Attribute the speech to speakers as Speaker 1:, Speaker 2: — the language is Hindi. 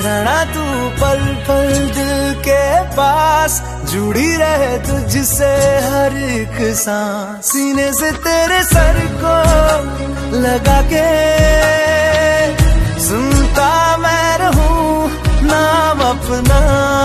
Speaker 1: रहना तू पल पल दिल के पास, जुड़ी रहे तुझसे हर एक सांस। सीने से तेरे सर को लगा के सुनता मैं रहूं नाम अपना।